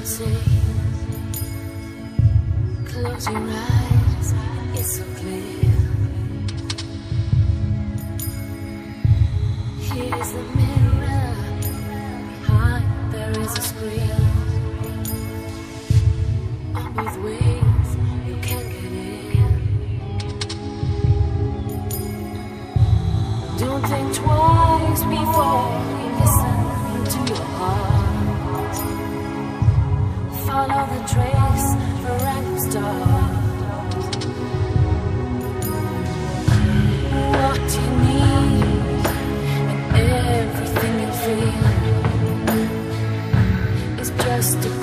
see. Close your eyes, it's so clear. Here's the mirror, behind there is a screen. On both ways, you can get in. Don't think twice before you listen to your heart. Follow the trace for a random start. What you need and everything you feel is just a